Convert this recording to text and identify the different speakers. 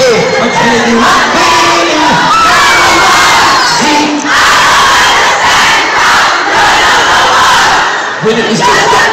Speaker 1: I'm telling you, I'm telling you. See? When it was just